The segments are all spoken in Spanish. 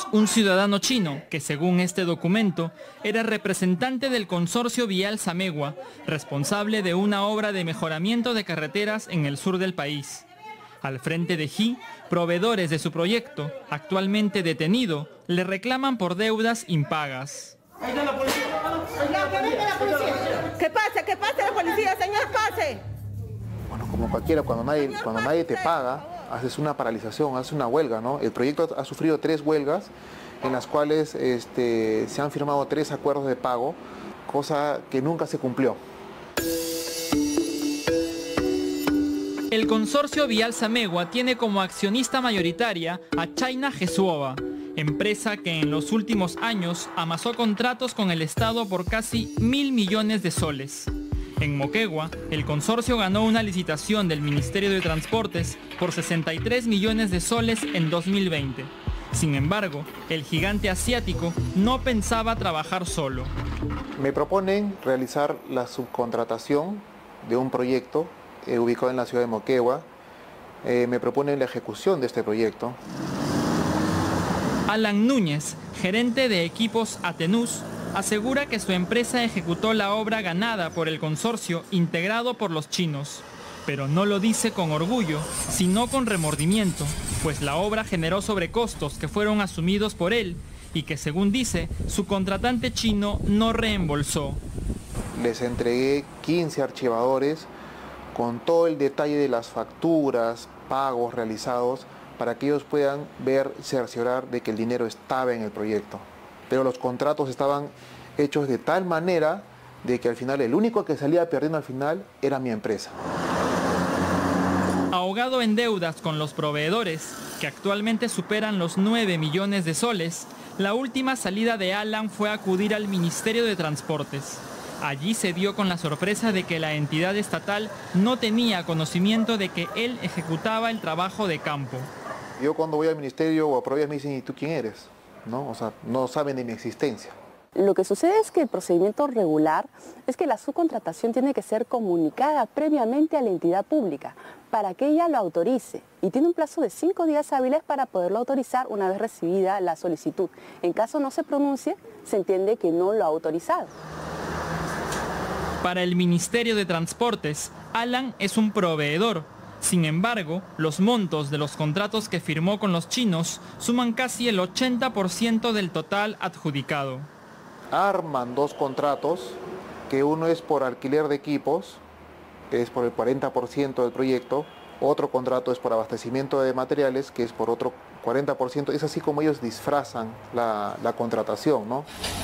un ciudadano chino que, según este documento, era representante del consorcio vial Samegua, responsable de una obra de mejoramiento de carreteras en el sur del país. Al frente de He, proveedores de su proyecto, actualmente detenido, le reclaman por deudas impagas. ¿Qué pasa? ¿Qué pasa la policía, señor? ¡Pase! Bueno, como cualquiera, cuando nadie te paga, haces una paralización, haces una huelga, ¿no? El proyecto ha sufrido 3 huelgas en las cuales se han firmado 3 acuerdos de pago, cosa que nunca se cumplió. El consorcio vial Samegua tiene como accionista mayoritaria a China Gesuova, empresa que en los últimos años amasó contratos con el Estado por casi 1.000 millones de soles. En Moquegua, el consorcio ganó una licitación del Ministerio de Transportes por 63 millones de soles en 2020. Sin embargo, el gigante asiático no pensaba trabajar solo. Me proponen realizar la subcontratación de un proyecto ubicado en la ciudad de Moquegua. Me proponen la ejecución de este proyecto. Alan Núñez, gerente de equipos Atenús, asegura que su empresa ejecutó la obra ganada por el consorcio integrado por los chinos, pero no lo dice con orgullo, sino con remordimiento, pues la obra generó sobrecostos que fueron asumidos por él y que, según dice, su contratante chino no reembolsó. Les entregué 15 archivadores con todo el detalle de las facturas, pagos realizados, para que ellos puedan ver, cerciorar de que el dinero estaba en el proyecto. Pero los contratos estaban hechos de tal manera de que al final el único que salía perdiendo al final era mi empresa. Ahogado en deudas con los proveedores, que actualmente superan los 9 millones de soles, la última salida de Alan fue acudir al Ministerio de Transportes. Allí se dio con la sorpresa de que la entidad estatal no tenía conocimiento de que él ejecutaba el trabajo de campo. Yo cuando voy al ministerio o a Provías me dicen, ¿y tú quién eres? ¿No? O sea, no saben de mi existencia. Lo que sucede es que el procedimiento regular es que la subcontratación tiene que ser comunicada previamente a la entidad pública para que ella lo autorice y tiene un plazo de 5 días hábiles para poderlo autorizar una vez recibida la solicitud. En caso no se pronuncie, se entiende que no lo ha autorizado. Para el Ministerio de Transportes, Alan es un proveedor. Sin embargo, los montos de los contratos que firmó con los chinos suman casi el 80% del total adjudicado. Arman 2 contratos, que uno es por alquiler de equipos, que es por el 40% del proyecto, otro contrato es por abastecimiento de materiales, que es por otro 40%, es así como ellos disfrazan la contratación, ¿no?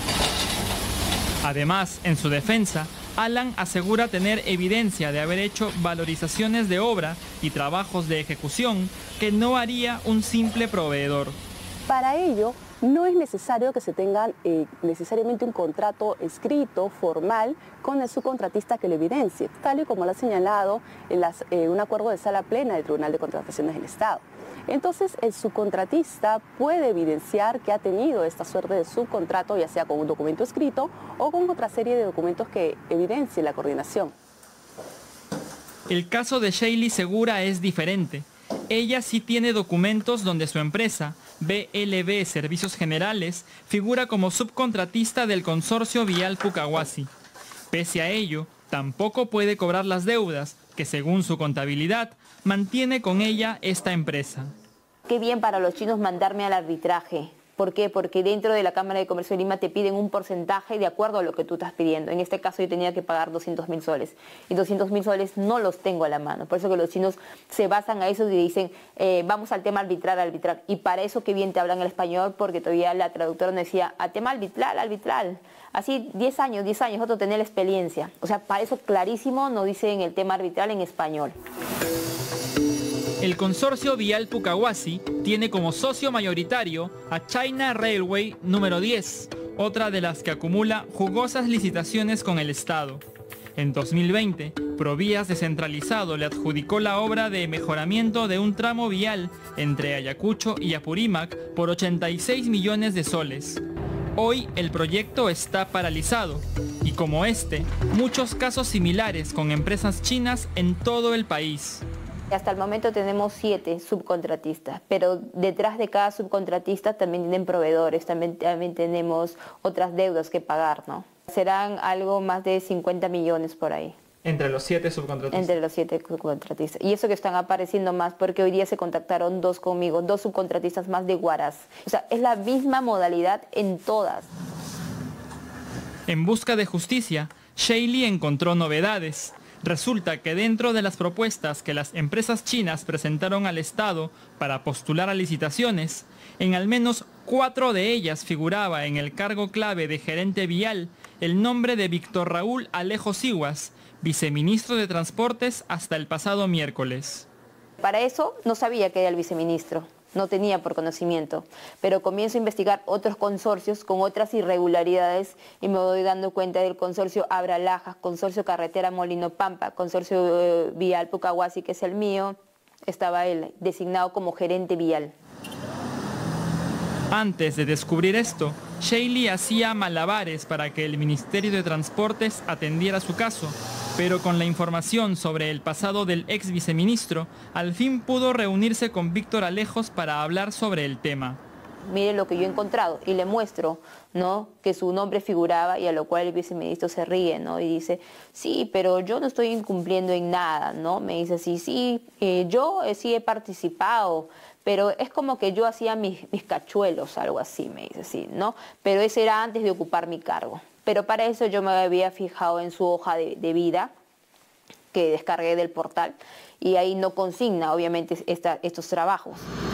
Además, en su defensa, Alan asegura tener evidencia de haber hecho valorizaciones de obra y trabajos de ejecución que no haría un simple proveedor. Para ello, no es necesario que se tenga necesariamente un contrato escrito, formal, con el subcontratista que lo evidencie, tal y como lo ha señalado un acuerdo de sala plena del Tribunal de Contrataciones del Estado. Entonces, el subcontratista puede evidenciar que ha tenido esta suerte de subcontrato, ya sea con un documento escrito o con otra serie de documentos que evidencie la coordinación. El caso de Shaylee Segura es diferente. Ella sí tiene documentos donde su empresa, BLB Servicios Generales, figura como subcontratista del consorcio vial Pucahuasi. Pese a ello, tampoco puede cobrar las deudas que, según su contabilidad, mantiene con ella esta empresa. Qué bien para los chinos mandarme al arbitraje. ¿Por qué? Porque dentro de la Cámara de Comercio de Lima te piden un porcentaje de acuerdo a lo que tú estás pidiendo. En este caso yo tenía que pagar 200.000 soles. Y 200.000 soles no los tengo a la mano. Por eso que los chinos se basan a eso y dicen, vamos al tema arbitral. Y para eso qué bien te hablan el español, porque todavía la traductora nos decía, a tema arbitral. Así 10 años, otro tener la experiencia. O sea, para eso clarísimo nos dicen el tema arbitral en español. El consorcio vial Pucahuasi tiene como socio mayoritario a China Railway número 10, otra de las que acumula jugosas licitaciones con el Estado. En 2020, Provías Descentralizado le adjudicó la obra de mejoramiento de un tramo vial entre Ayacucho y Apurímac por 86 millones de soles. Hoy el proyecto está paralizado y, como este, muchos casos similares con empresas chinas en todo el país. Hasta el momento tenemos 7 subcontratistas, pero detrás de cada subcontratista también tienen proveedores, también tenemos otras deudas que pagar, ¿no? Serán algo más de 50 millones por ahí. Entre los 7 subcontratistas. Entre los 7 subcontratistas. Y eso que están apareciendo más porque hoy día se contactaron 2 conmigo, 2 subcontratistas más de Huaraz. O sea, es la misma modalidad en todas. En busca de justicia, Shaylee encontró novedades. Resulta que dentro de las propuestas que las empresas chinas presentaron al Estado para postular a licitaciones, en al menos 4 de ellas figuraba en el cargo clave de gerente vial el nombre de Víctor Raúl Alejo Sihuas, viceministro de Transportes hasta el pasado miércoles. Para eso no sabía que era el viceministro, no tenía por conocimiento, pero comienzo a investigar otros consorcios con otras irregularidades y me voy dando cuenta del consorcio Abra Lajas, consorcio Carretera Molino Pampa, consorcio vial Pucahuasi, que es el mío, estaba él designado como gerente vial. Antes de descubrir esto, Shaylee hacía malabares para que el Ministerio de Transportes atendiera su caso, pero con la información sobre el pasado del ex viceministro, al fin pudo reunirse con Víctor Alejos para hablar sobre el tema. Mire lo que yo he encontrado y le muestro, ¿no?, que su nombre figuraba, y a lo cual el viceministro se ríe, ¿no?, y dice, sí, pero yo no estoy incumpliendo en nada, ¿no? Me dice, sí, yo sí he participado, pero es como que yo hacía mis cachuelos, algo así, me dice, sí, ¿no? Pero eso era antes de ocupar mi cargo. Pero para eso yo me había fijado en su hoja de vida, que descargué del portal, y ahí no consigna, obviamente, estos trabajos.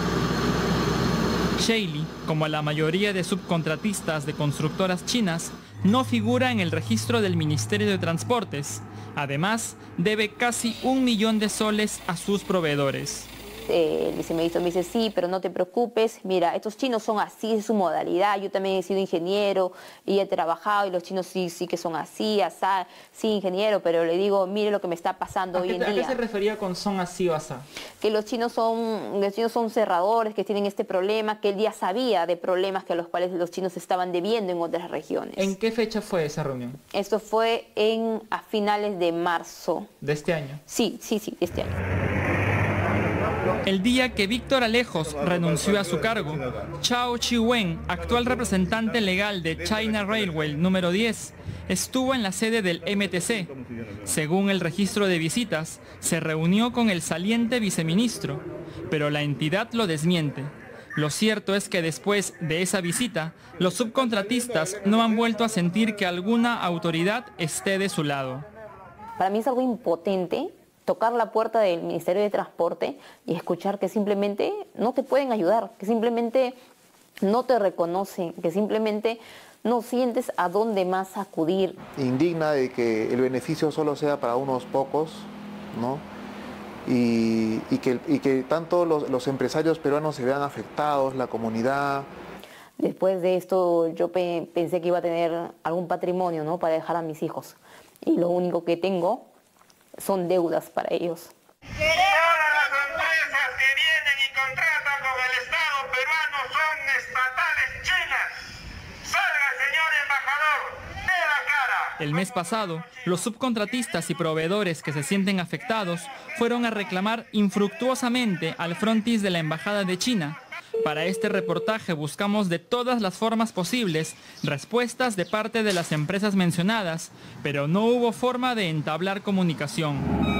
Shaylee, como la mayoría de subcontratistas de constructoras chinas, no figura en el registro del Ministerio de Transportes. Además, debe casi 1 millón de soles a sus proveedores. El viceministro me dice, sí, pero no te preocupes, mira, estos chinos son así, es su modalidad, yo también he sido ingeniero y he trabajado, y los chinos sí que son así, asá, sí, ingeniero, pero le digo, mire lo que me está pasando hoy en día. ¿A qué se refería con son así o asá? Que los chinos son cerradores, que tienen este problema, que él ya sabía de problemas que a los cuales los chinos estaban debiendo en otras regiones. ¿En qué fecha fue esa reunión? Esto fue a finales de marzo. ¿De este año? Sí, de este año. El día que Víctor Alejos renunció a su cargo, Chao Chi-wen, actual representante legal de China Railway número 10, estuvo en la sede del MTC. Según el registro de visitas, se reunió con el saliente viceministro, pero la entidad lo desmiente. Lo cierto es que después de esa visita, los subcontratistas no han vuelto a sentir que alguna autoridad esté de su lado. Para mí es algo impotente tocar la puerta del Ministerio de Transporte y escuchar que simplemente no te pueden ayudar, que simplemente no te reconocen, que simplemente no sientes a dónde más acudir. Indigna de que el beneficio solo sea para unos pocos, ¿no? Y que tanto los empresarios peruanos se vean afectados, la comunidad. Después de esto yo pensé que iba a tener algún patrimonio, ¿no?, para dejar a mis hijos. Y lo único que tengo son deudas para ellos. Todas las empresas que vienen y contratan con el Estado peruano son estatales chinas. Salga, señor embajador, dé la cara. El mes pasado, los subcontratistas y proveedores que se sienten afectados fueron a reclamar infructuosamente al frontis de la Embajada de China. Para este reportaje buscamos de todas las formas posibles respuestas de parte de las empresas mencionadas, pero no hubo forma de entablar comunicación.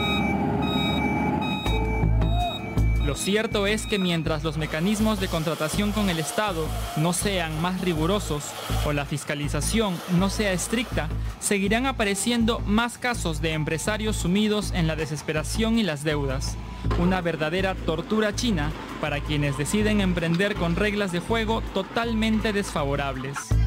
Lo cierto es que mientras los mecanismos de contratación con el Estado no sean más rigurosos o la fiscalización no sea estricta, seguirán apareciendo más casos de empresarios sumidos en la desesperación y las deudas. Una verdadera tortura china para quienes deciden emprender con reglas de juego totalmente desfavorables.